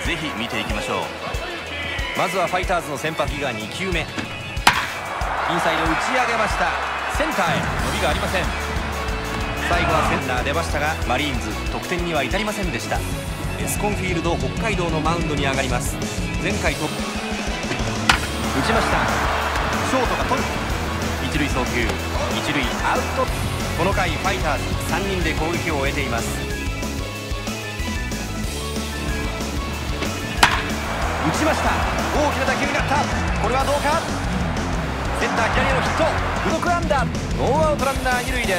ぜひ見ていきましょう。まずはファイターズの先発が2球目、インサイド打ち上げました。センターへ伸びがありません。最後はセンター出ましたが、マリーンズ得点には至りませんでした。エスコンフィールド北海道のマウンドに上がります。前回トップ打ちました。ショートが取る、一塁送球、一塁アウト。この回ファイターズ3人で攻撃を終えています。打ちました。大きな打球になった。これはどうか。センター左へのヒット、付属安打。ノーアウトランナー二塁です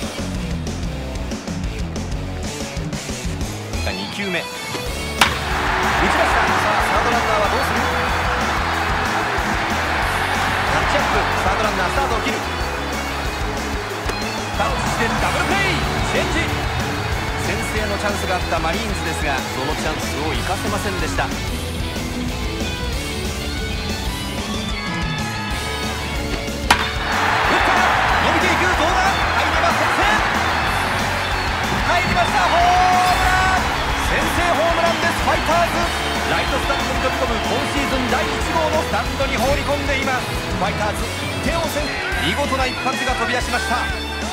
。2球目打ちました。さあサードランナーはどうする。タッチアップ、サードランナースタートを切る。タッチしてダブルプレー、チェンジ。先制のチャンスがあったマリーンズですが、そのチャンスを生かせませんでした。ファイターズ、ライトスタンドに飛び込む今シーズン第1号のスタンドに放り込んでいます。ファイターズ1点を先制、見事な一発が飛び出しました。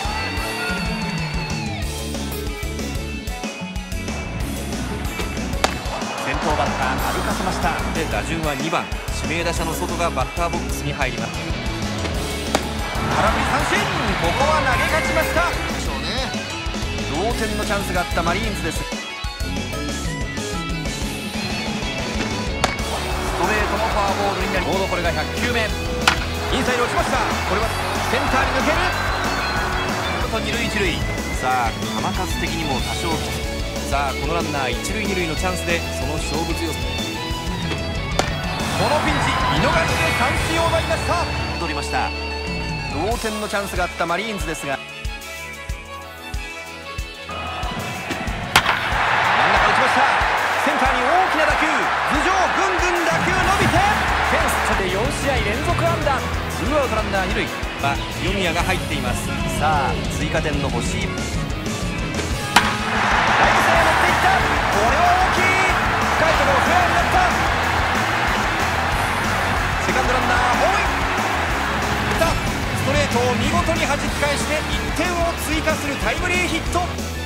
先頭バッター歩かせました。で打順は2番、指名打者の外がバッターボックスに入ります。空振り三振、ここは投げ勝ちました。同点のチャンスがあったマリーンズです。ストレートのフォアボールになり、ボードこれが100球目、インサイド落ちました。これはセンターに抜けると二塁一塁。さあ球数的にも多少きつい。さあこのランナー一塁二塁のチャンスで、その勝負強さ、このピンチ見逃しで三振を奪いました。取りました。同点のチャンスがあったマリーンズですが、センターに大きな打球、頭上ぐんぐん打球伸びて、フェンスで4試合連続安打。ツーアウトランナー二塁は清宮が入っています。さあ追加点の欲しい。ライト線へ持っていった。これは大きい。深いところフェアになった。セカンドランナーホームイン。ストレートを見事に弾き返して1点を追加するタイムリーヒット。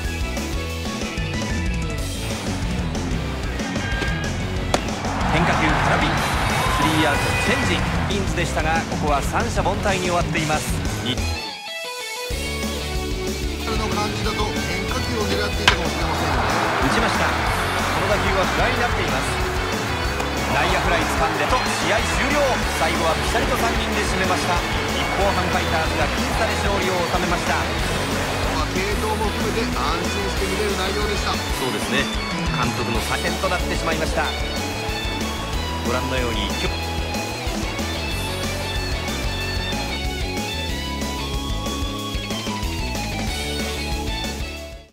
変化球空振り、スリーアウトチェンジ。インズでしたが、ここは三者凡退に終わっています。 の感じだと変化球を狙っていたかもしれませんね。 打ちました。この打球はフライになっています。内野フライ掴んでと試合終了。最後はピシャリと3人で締めました。日本ハムファイターズが僅差で勝利を収めました。 継投も含めて安心して見れる内容でした。 そうですね、監督の左遷となってしまいました。ご覧のように